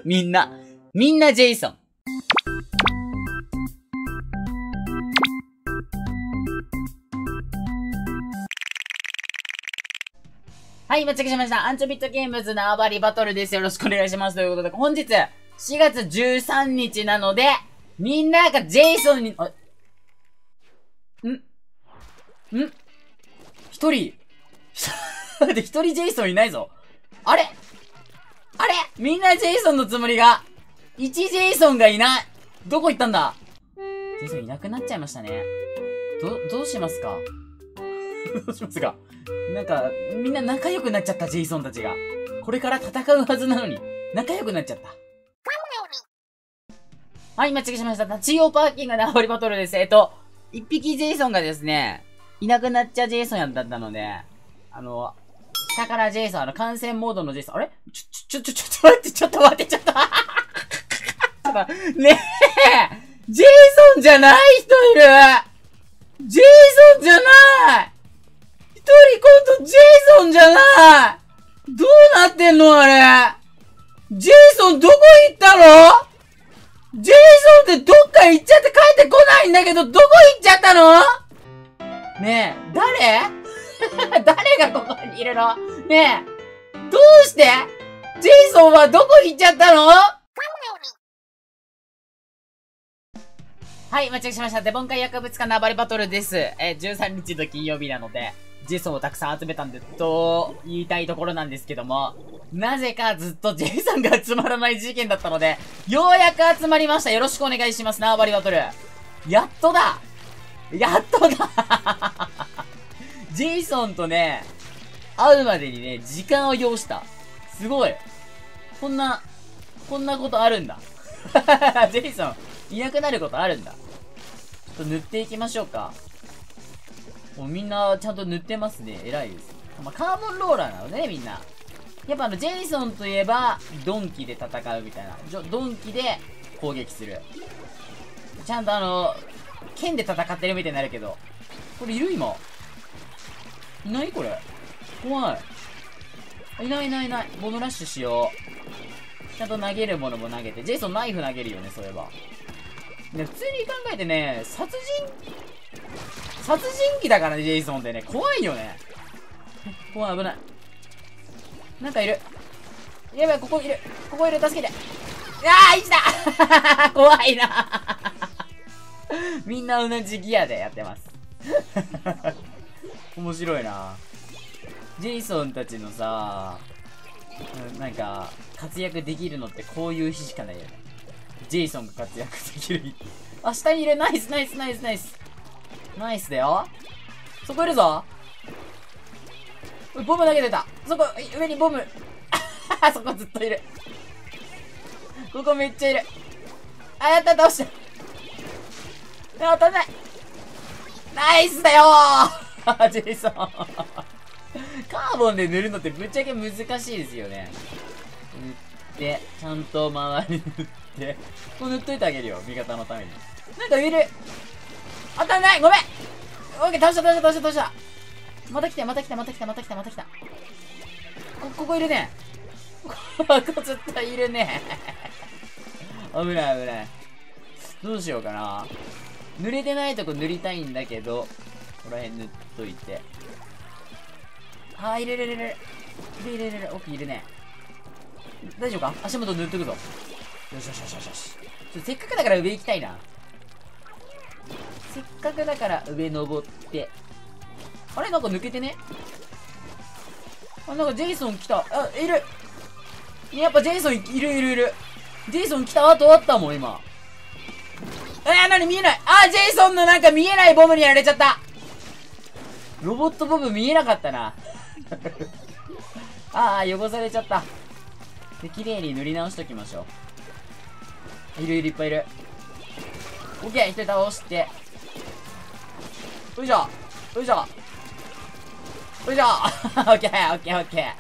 みんなジェイソン。はい、到着しました。アンチョビットゲームズ縄張りバトルです。よろしくお願いします。ということで、本日、4月13日なので、みんながジェイソンに、一人ジェイソンいないぞ。あれみんなジェイソンのつもりが、1ジェイソンがいない。どこ行ったんだ？ジェイソンいなくなっちゃいましたね。どうしますか？どうしますか？なんか、みんな仲良くなっちゃった、ジェイソンたちが。これから戦うはずなのに、仲良くなっちゃった。はい、間違えました。中央パーキング縄張りバトルです。一匹ジェイソンがですね、いなくなっちゃジェイソンだったので、下からジェイソン、感染モードのジェイソン、あれちょっと待って、ねえジェイソンじゃない人いるジェイソンじゃない一人今度ジェイソンじゃないどうなってんのあれジェイソンどこ行ったのジェイソンってどっか行っちゃって帰ってこないんだけど、どこ行っちゃったのねえ、誰がここにいるのねえ、どうしてジェイソンはどこ行っちゃったのはい、間違えました。デボン会薬物館縄張りバトルです。13日の金曜日なので、ジェイソンをたくさん集めたんで、と言いたいところなんですけども、なぜかずっとジェイソンが集まらない事件だったので、ようやく集まりました。よろしくお願いします。縄張りバトル。やっとだジェイソンとね、会うまでにね、時間を要した。すごい。こんなことあるんだ。ジェイソン、いなくなることあるんだ。ちょっと塗っていきましょうか。もうみんなちゃんと塗ってますね。偉いです。まあ、カーボンローラーなのね、みんな。やっぱジェイソンといえば、ドンキで戦うみたいな。ドンキで攻撃する。ちゃんと剣で戦ってるみたいになるけど。これいる今。いないこれ。怖い。いない。ボムラッシュしよう。ちゃんと投げるものも投げて。ジェイソンナイフ投げるよね、そういえば。ね、普通に考えてね、殺人鬼だからね、ジェイソンってね、怖いよね。怖い、危ない。なんかいる。やばい、ここいる、助けて。生きた怖いなみんな同じギアでやってます。面白いな。ジェイソンたちのさ、なんか、活躍できるのってこういう日しかないよね。ジェイソンが活躍できる日。あ、下にいる。ナイスだよ。そこいるぞ。ボム投げてた。そこ、上にボム。そこずっといる。ここめっちゃいる。あ、やった、倒した。当たんない。ナイスだよージェイソン。カーボンで塗るのってぶっちゃけ難しいですよね。塗って、ちゃんと周り塗って。こう塗っといてあげるよ、味方のために。なんかいる。当たんない。ごめん。オッケー、倒した。また来た。ここいるね。ここずっといるね。危ない。どうしようかな。濡れてないとこ塗りたいんだけど、ここら辺塗っといて。いる。オッケー、いるね。大丈夫か？足元塗っとくぞ。よし。せっかくだから上行きたいな。せっかくだから上登って。あれなんか抜けてね。なんかジェイソン来た。いる。やっぱジェイソンいる。ジェイソン来た後あったもん、今。何見えない。ジェイソンのなんか見えないボムにやられちゃった。ロボットボム見えなかったな。汚されちゃった。で、綺麗に塗り直しときましょう。いっぱいいる。オッケー、一人倒して。よいしょ。オッケー。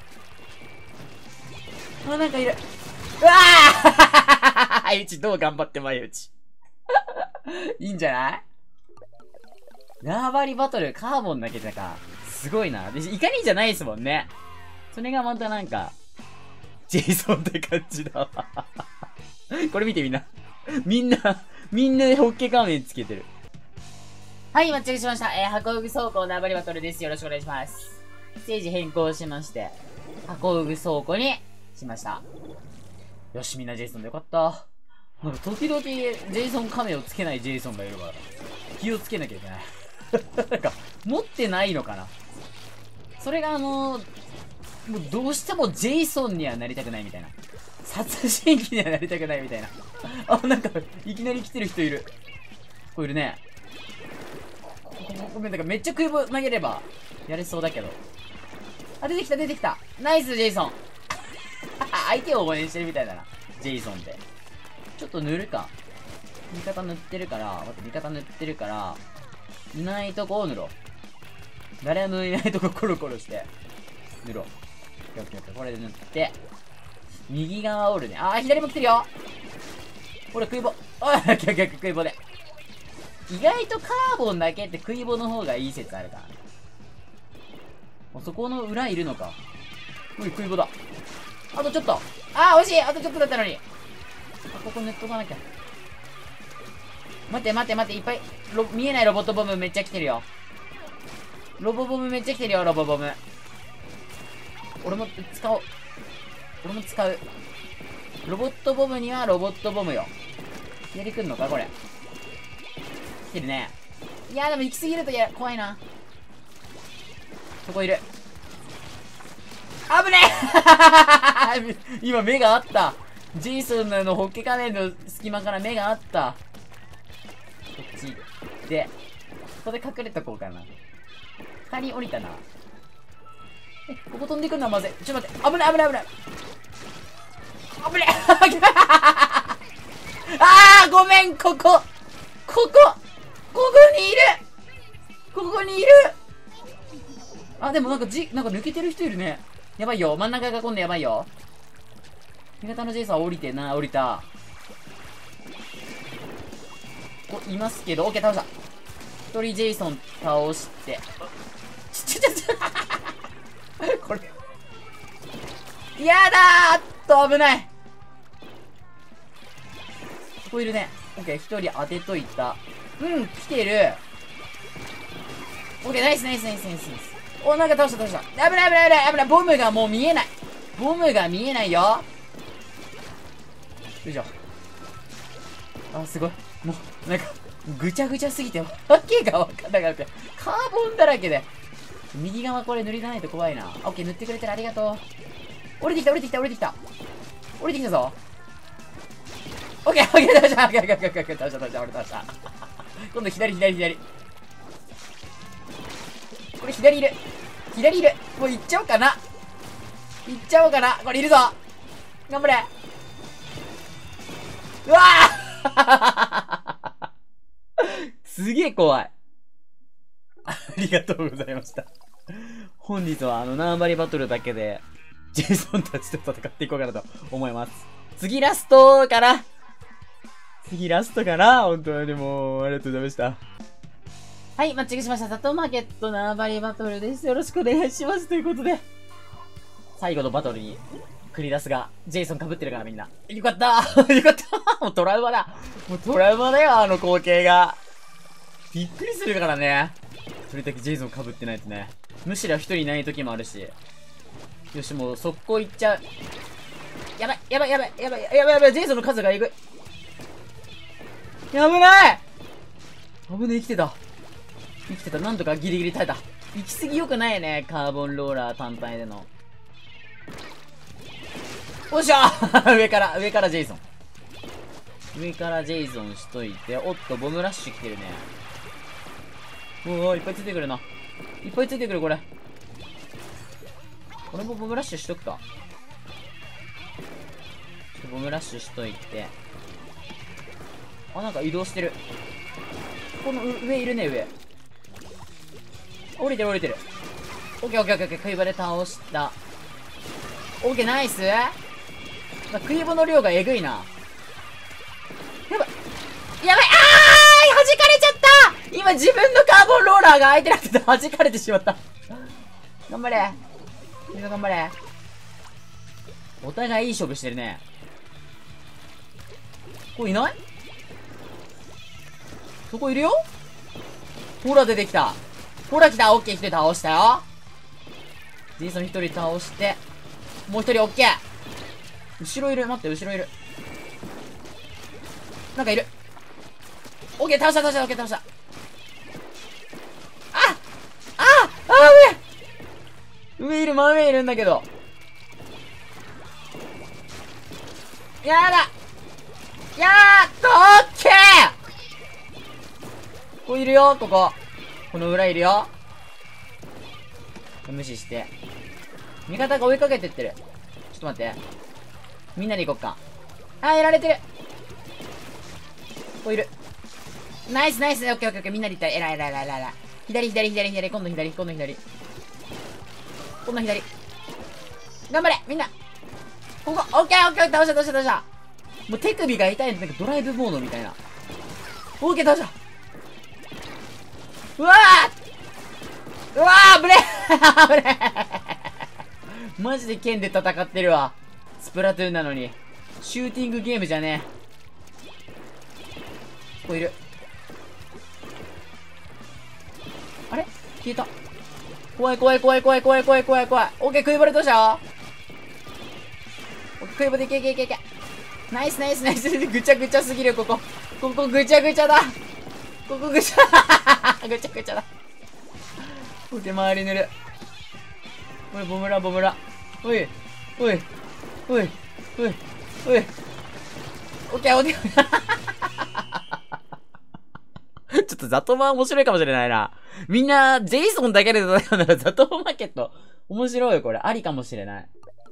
なんかいる。うわー相打ち、どう頑張って前打ち。いいんじゃない？縄張りバトル、カーボンだけだから、すごいな。で、イカリじゃないですもんね。それがまたなんか、 ジェイソンって感じだわ。これ見てみんな。みんなホッケ仮面つけてる。はい、待ちしました。箱具倉庫縄張りバトルです。よろしくお願いします。ステージ変更しまして、箱具倉庫にしました。よし、みんなジェイソンでよかった。なんか時々ジェイソン仮面をつけないジェイソンがいるから、気をつけなきゃいけない。なんか、持ってないのかな。それがもうどうしてもジェイソンにはなりたくないみたいな。殺人鬼にはなりたくないみたいな。あ、なんか、いきなり来てる人いる。こういるね。ごめん、なんかめっちゃ空母投げれば、やれそうだけど。あ、出てきた、出てきた。ナイス、ジェイソン。相手を応援してるみたいだな。ジェイソンって。ちょっと塗るか。味方塗ってるから、待って、味方塗ってるから、いないとこを塗ろう。誰もいないとこコロコロして、塗ろう。これで塗って、右側おるね。あー、左も来てるよ。ほら、食い棒。おい、逆食い棒で。意外とカーボンだけって食い棒の方がいい説あるから。もうそこの裏いるのか。うい、食い棒だ。あとちょっと。あー、惜しい。あとちょっとだったのに。あ、ここ塗っとかなきゃ。待って待って待って、いっぱい、見えないロボットボムめっちゃ来てるよ。ロボボムめっちゃ来てるよ、ロボボム。俺も使おう。俺も使う。ロボットボムにはロボットボムよ。左来んのかこれ。来てるね。いやーでも行き過ぎると怖いな。そこいる。危ねえ今目があった。ジェイソンのホッケ仮面の隙間から目があった。こっち行って、ここで隠れとこうかな。下に降りたな。ここ飛んでくんのはまずい。ちょっと待って。危ない危ない危ない。危ねえあーごめん、ここにいるここにいるあ、でもなんか抜けてる人いるね。やばいよ。真ん中が今度やばいよ。味方のジェイソンは降りてんな。降りた。ここいますけど、オッケー、倒した。一人ジェイソン倒して。これ。やだー危ない。ここいるね。オッケー、一人当てといた。来てる。オッケー、ナイスナイスナイスナイスナイス。お、なんか倒した。危ない危ない危ない危ない。ボムがもう見えない。ボムが見えないよ。よいしょ。あ、すごい。もう、なんか、ぐちゃぐちゃすぎて、わけがわかんなかった。カーボンだらけで。右側これ塗りないと怖いな。オッケー、塗ってくれてる。ありがとう。降りてきた降りてきた降りてきた。降りてきたぞ。オッケー、オッケー、倒した。倒した。俺倒した。今度左。これ左いる。もう行っちゃおうかな。これいるぞ。頑張れ。うわすげえ怖い。ありがとうございました。本日は縄張りバトルだけで、ジェイソンたちと戦っていこうかなと思います。次ラストかな。本当にもう、ありがとうございました。はい、マッチングしました。サトマーケット縄張りバトルです。よろしくお願いします。ということで、最後のバトルに繰り出すが、ジェイソン被ってるからみんな。よかったもうトラウマだよ、あの光景が。びっくりするからね。それだけジェイソン被ってないとね。むしろ一人いない時もあるし。よし、もう速攻行っちゃう。やばい、ジェイソンの数がえぐい。危ない。危ねえ、生きてた。なんとかギリギリ耐えた。行き過ぎよくないね、カーボンローラー単体での。おっしゃ上からジェイソン。しといて、おっと、ボムラッシュ来てるね。いっぱいついてくるな。これ。これもボムラッシュしとくか。ボムラッシュしといて。あ、なんか移動してる。この上いるね、上。降りてる。オッケー。食い棒で倒した。オッケー、ナイス。食い棒の量がえぐいな。やばい。弾かれちゃった。今自分のカーボンローラーが相手なくて弾かれてしまった。頑張れ。頑張れ。 お互いいい勝負してるね。これいない？そこいるよ？ほら出てきた。ほら来た。オッケー、一人倒したよ。ジェイソン一人倒して、もう一人オッケー。後ろいる。待って、後ろいる。なんかいる。オッケー、倒した、倒した、オッケー、倒した。上いる、真上いるんだけど。やだ。やーっと、オッケー。ここいるよ、ここ。この裏いるよ。無視して。味方が追いかけてってる。ちょっと待って。みんなで行こっか。やられてる。ここいる。ナイスナイス。オッケーオッケーオッケー。みんなで行った。えらいえらいえらいえらい。左左左左。今度左。今度左。今度左。頑張れみんな。ここ。オッケーオッケー。倒した倒した倒した。もう手首が痛い。なんかドライブモードみたいな。オッケー倒した。うわーうわー危ねえ危ねえマジで剣で戦ってるわ。スプラトゥーンなのに。シューティングゲームじゃねえ。ここいる。あれ消えた。怖い怖い怖い怖い怖い怖い怖い怖い。オッケー、食いバレどうした？オッケー、食いバレいけいけいけいけ。ナイスナイスナイス。ぐちゃぐちゃすぎる、ここ。ここぐちゃぐちゃだ。ここぐちゃぐちゃぐちゃだ。オッケー、周り塗る。おい、ボムラボムラ。おい、おい、おい、おい、おい。オッケー、オッケー。ちょっとザトマン面白いかもしれないな。みんな、ジェイソンだけで戦うならザトマンマーケット。面白いよ、これ。ありかもしれない。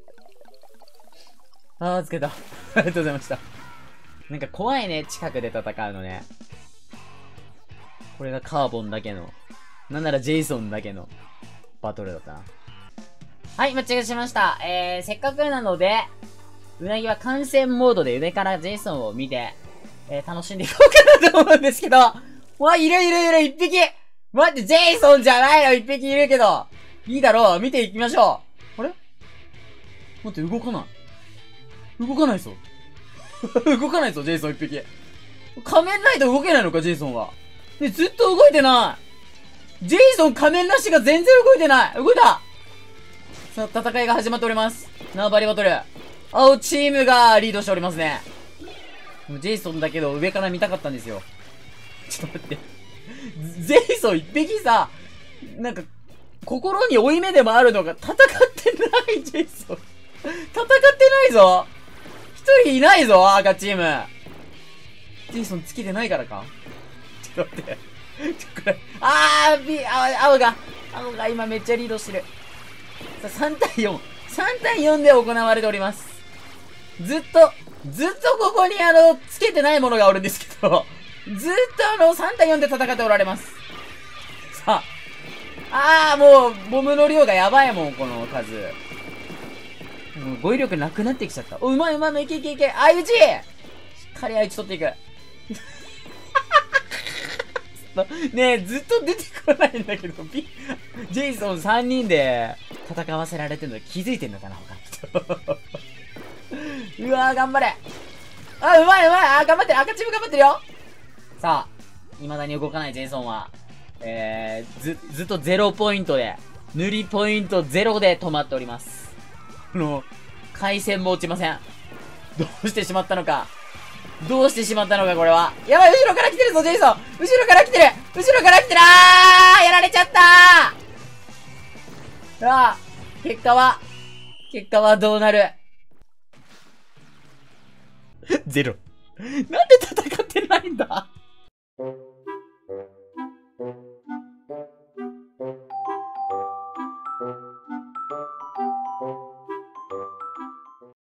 つけた。ありがとうございました。なんか怖いね、近くで戦うのね。これがカーボンだけの。なんならジェイソンだけのバトルだったな。はい、間違えしました。せっかくなので、うなぎは観戦モードで上からジェイソンを見て、楽しんでいこうかなと思うんですけど、わ、いるいるいる、一匹待って、ジェイソンじゃないの、一匹いるけど。いいだろう、見ていきましょう。あれ待って、動かない。動かないぞ。動かないぞ、ジェイソン一匹。仮面ライダー動けないのか、ジェイソンは。で、ずっと動いてない。ジェイソン仮面なしが全然動いてない。動いた。さあ、戦いが始まっております。縄張りバトル。青チームがリードしておりますね。ジェイソンだけど上から見たかったんですよ。ちょっと待って。ジェイソン一匹さ、なんか、心に負い目でもあるのが戦ってない、ジェイソン。戦ってないぞ。一人いないぞ、赤チーム。ジェイソンつけてないからか。ちょっと待って。これ、青が今めっちゃリードしてる。さあ、3対4。3対4で行われております。ずっとここにつけてないものがおるんですけど、ずっと3対4で戦っておられます。さあ、もう、ボムの量がやばいもん、この数。もう語彙力なくなってきちゃった。うまいうまい、いけいけいけ。相打ちしっかり相打ち取っていく。ねえ、ずっと出てこないんだけど、ジェイソン3人で戦わせられてるの気づいてんのかな、他の人。うわー、頑張れ。うまいうまい。頑張ってる。赤チーム頑張ってるよ。さあ、未だに動かないジェイソンは、ずっと0ポイントで、塗りポイント0で止まっております。回線も落ちません。どうしてしまったのか、これは。やばい、後ろから来てるぞ、ジェイソン。後ろから来てる。やられちゃったー。さあ、結果はどうなる？ゼロ。なんで戦ってないんだ